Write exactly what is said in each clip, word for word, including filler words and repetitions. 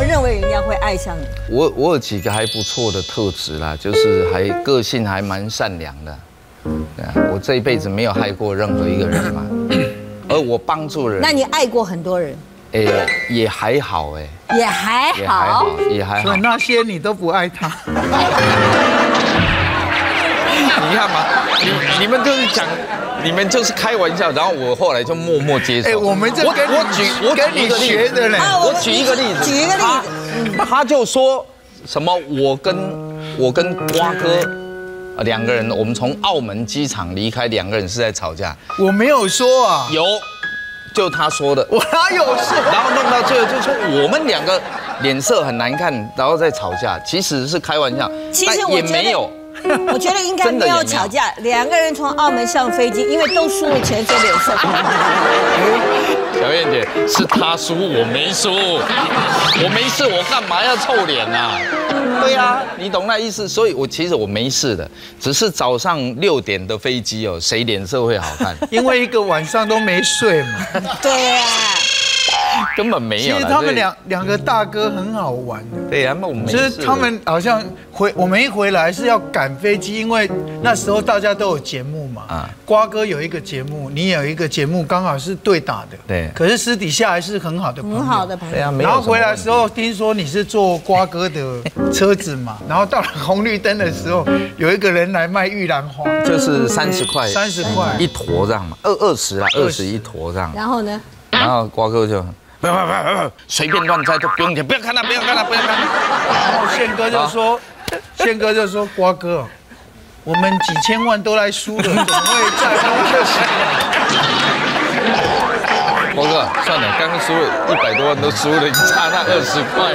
认为人家会爱上你？ 我我有几个还不错的特质啦，就是还个性还蛮善良的。对啊，我这一辈子没有害过任何一个人嘛，而我帮助人。 那你爱过很多人？ 哎，也还好哎， 也还也还好，也还好。 所以那些你都不爱他。 你看嘛，你你们就是讲，你们就是开玩笑，然后我后来就默默接受。 哎，我们这跟我举我跟你学的嘞。 我举一个例子， 举一个例子， 他就说什么我跟我跟瓜哥。两个人，我们从澳门机场离开，两个人是在吵架。 我没有说啊， 有，就他说的。 我哪有说？ 然后弄到最后就说我们两个脸色很难看，然后再吵架，其实是开玩笑， 其实我也没有。 我觉得应该没有吵架，两个人从澳门上飞机，因为都输了钱，所以脸色不好。 小燕姐，是他输，我没输，我没事，我干嘛要臭脸啊？对啊，你懂那意思。所以我其实我没事的，只是早上六点的飞机哦，谁脸色会好看？ 因为一个晚上都没睡嘛。 对啊。 根本没有。 其实他们两两个大哥很好玩的。 对啊，那我们就是他们好像回我们一回来是要赶飞机，因为那时候大家都有节目嘛。啊，瓜哥有一个节目，你有一个节目，刚好是对打的。对。可是私底下还是很好的朋友。 很好的朋友。对啊， 然后回来的时候，听说你是坐瓜哥的车子嘛，然后到了红绿灯的时候，有一个人来卖玉兰花， 就是三十块， 三十块一坨这样嘛，二二十啊，二十一坨这样。 然后呢？ 然后瓜哥就。不不不不，随便乱猜都不用钱，不要看他，不要看他，不要看他。 然后宪哥就说，宪哥就说，瓜哥，我们几千万都来输了，怎么会在乎这些？ 瓜哥，算了，刚刚输了一百多万都输了，你差那二十块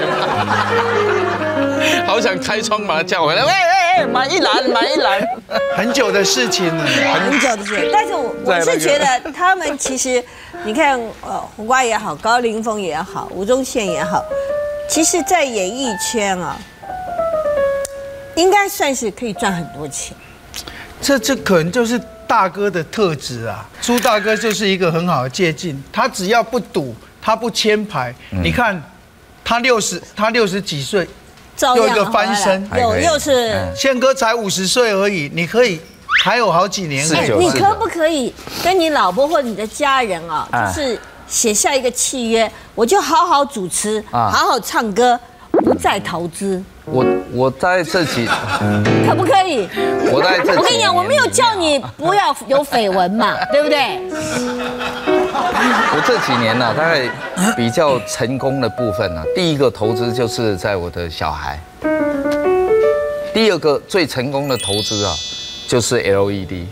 嘛。好想开窗把他叫回来，喂喂喂，买一篮，买一篮。 很久的事情了， 很久的事情。但是我我是觉得他们其实。你看，呃，胡瓜也好，高凌风也好，吴宗宪也好，其实，在演艺圈啊，应该算是可以赚很多钱。 这这可能就是大哥的特质啊。朱大哥就是一个很好的借鉴，他只要不赌，他不牵牌，嗯、你看他六十，他六十几岁，又一个翻身， 又又是宪哥才五十岁而已，你可以。还有好几年， 哎，你可不可以跟你老婆或你的家人啊，就是写下一个契约，我就好好主持，好好唱歌，不再投资。 我我在这几， 可不可以？ 我在这， 我跟你讲，我没有叫你不要有绯闻嘛，对不对？ 我这几年呢，大概比较成功的部分呢，第一个投资就是在我的小孩，第二个最成功的投资啊。就是 L E D，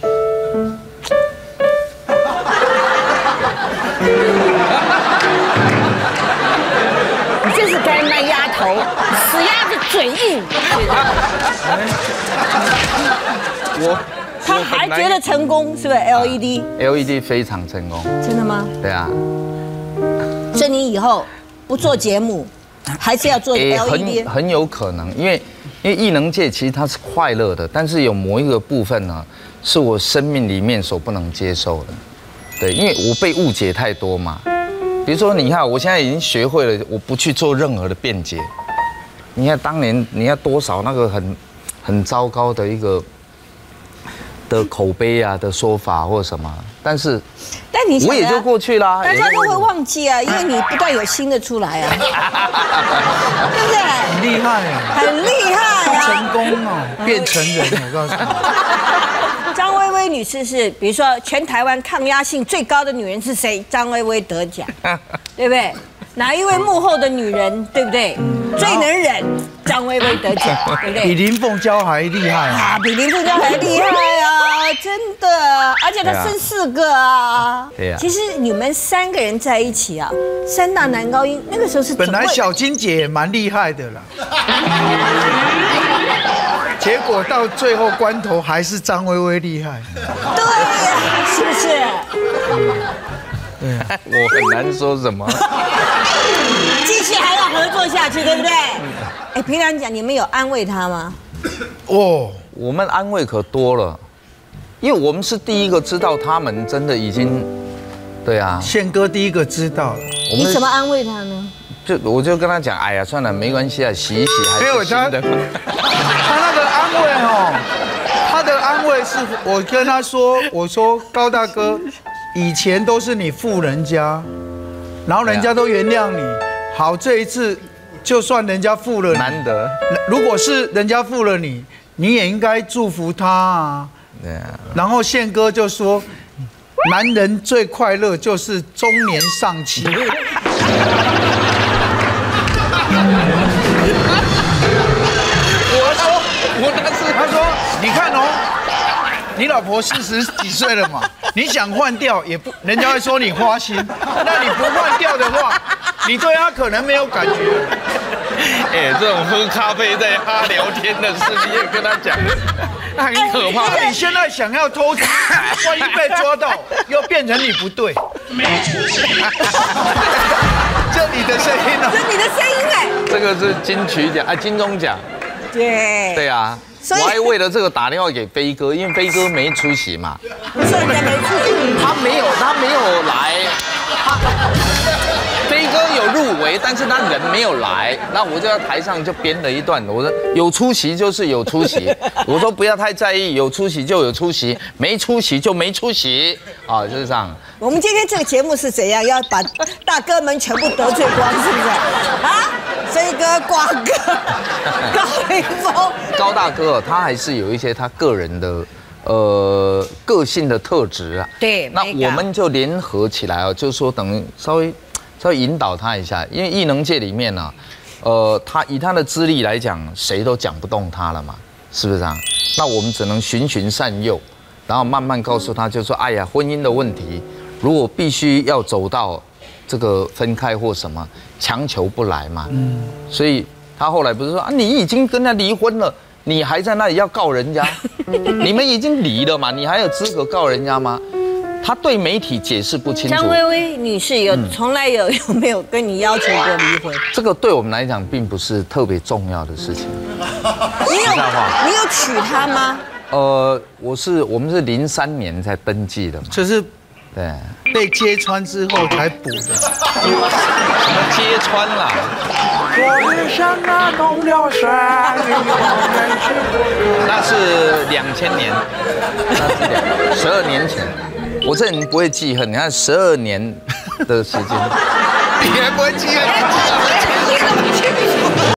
你这是该卖丫头，死鸭子嘴硬。 我他还觉得成功是不是 ？L E D，L E D 非常成功。 真的吗？ 对啊。 所以你以后不做节目，还是要做 L E D？ 很很有可能，因为。因为艺能界其实它是快乐的，但是有某一个部分呢，是我生命里面所不能接受的。对，因为我被误解太多嘛。比如说，你看，我现在已经学会了，我不去做任何的辩解。你看当年你看多少那个很很糟糕的一个的口碑啊的说法或什么，但是。 但你我也就过去啦， 大家都会忘记啊，因为你不断有新的出来啊，对不对？ 很厉害啊， 很厉害啊， 成功哦，变成人，我告诉你。 张薇薇女士是，比如说全台湾抗压性最高的女人是谁？张薇薇得奖，对不对？哪一位幕后的女人，对不对？最能忍，张薇薇得奖，对不对？ 比林凤娇还厉害啊！ 比林凤娇还厉害啊！真的，而且她生四个啊。对呀。其实你们三个人在一起啊，三大男高音，那个时候是本来小金姐也蛮厉害的啦，结果到最后关头还是张薇薇厉害。 对呀，是不是？ 对， 我很难说什么。 继续还要合作下去，对不对？哎，平常讲，你们有安慰他吗？ 哦，我们安慰可多了，因为我们是第一个知道他们真的已经，对啊， 宪哥第一个知道。 你怎么安慰他呢？ 就我就跟他讲，哎呀，算了，没关系啊，洗一洗还是新的。 他那个安慰哦，他的安慰是我跟他说，我说高大哥，以前都是你负人家，然后人家都原谅你，好，这一次就算人家负了你， 难得， 如果是人家负了你，你也应该祝福他啊。 对啊。 然后宪哥就说，男人最快乐就是中年丧妻。我说，我当时他说，你看哦，你老婆四十几岁了嘛，你想换掉也不，人家会说你花心。那你不换掉的话，你对她可能没有感觉。 哎，这种喝咖啡在哈聊天的事，你也跟他讲，那很可怕。 你现在想要偷吃，万一被抓到，又变成你不对。这你的声音呢？ 这你的声音哎。 这个是金曲奖啊，金钟奖。 对。 对啊。我还为了这个打电话给飞哥，因为飞哥没出席嘛。 你说人家没出席？ 他没有，他没有来。飞哥有入围，但是他人没有来。那我就在台上就编了一段，我说有出席就是有出席，我说不要太在意，有出席就有出席，没出席就没出席啊，就是这样。 我们今天这个节目是怎样？要把大哥们全部得罪光，是不是？啊，飞哥、瓜哥、高凌风、 高大哥，他还是有一些他个人的呃个性的特质啊。 对， 那我们就联合起来哦，就是说等于稍微稍微引导他一下，因为艺能界里面呢、啊，呃，他以他的资历来讲，谁都讲不动他了嘛，是不是这样？那我们只能循循善诱，然后慢慢告诉他，就说，哎呀，婚姻的问题。如果必须要走到这个分开或什么，强求不来嘛。嗯，所以他后来不是说啊，你已经跟他离婚了，你还在那里要告人家？你们已经离了嘛，你还有资格告人家吗？他对媒体解释不清楚。 张薇薇女士有从来有有没有跟你要求过离婚？ 这个对我们来讲并不是特别重要的事情。 你有你有娶她吗？ 呃，我是我们是零三年才登记的嘛。 就是。 对， 被揭穿之后才补的。 什么揭穿啦？那是两千年，那是两十二年前。我这人不会记恨，你看十二年的时间， 你还不会记恨？